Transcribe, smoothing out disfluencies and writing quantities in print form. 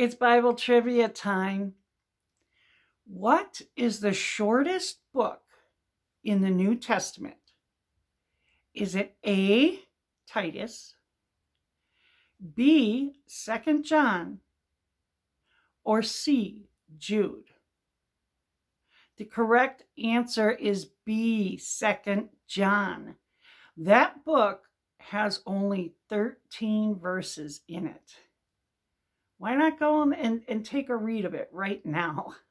It's Bible trivia time. What is the shortest book in the New Testament? Is it A, Titus, B, 2 John, or C, Jude? The correct answer is B, 2 John. That book has only 13 verses in it. Why not go and take a read of it right now?